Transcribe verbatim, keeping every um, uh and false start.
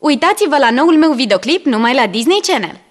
Uitați-vă la noul meu videoclip numai la Disney Channel.